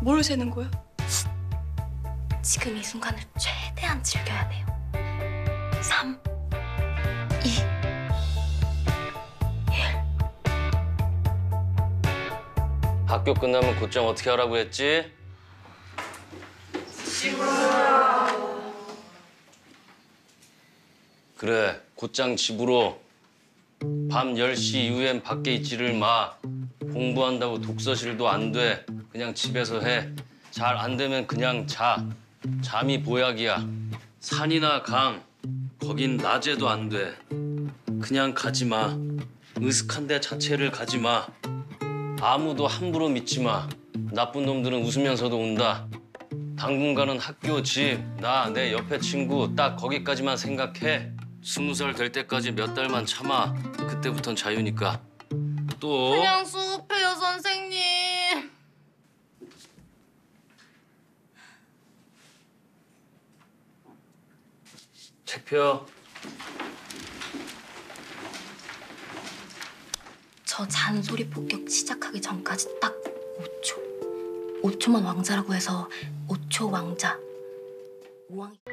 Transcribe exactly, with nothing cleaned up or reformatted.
뭘 세는 거야? 지금 이 순간을 최대한 즐겨야 돼요. 삼, 이, 학교 끝나면 곧장 어떻게 하라고 했지? 집으로. 그래, 곧장 집으로. 밤 열 시 이후엔 밖에 있지를 마. 공부한다고 독서실도 안 돼. 그냥 집에서 해. 잘 안 되면 그냥 자. 잠이 보약이야. 산이나 강, 거긴 낮에도 안 돼. 그냥 가지 마. 으슥한 데 자체를 가지 마. 아무도 함부로 믿지 마. 나쁜 놈들은 웃으면서도 온다. 당분간은 학교, 집, 나, 내 옆에 친구 딱 거기까지만 생각해. 스무 살 될 때까지 몇 달만 참아. 그때부턴 자유니까. 또 그냥 수업해요, 선생님. 책 펴. 저 잔소리 폭격 시작하기 전까지 딱 오 초. 오 초만 왕자라고 해서 오 초 왕자. 오왕...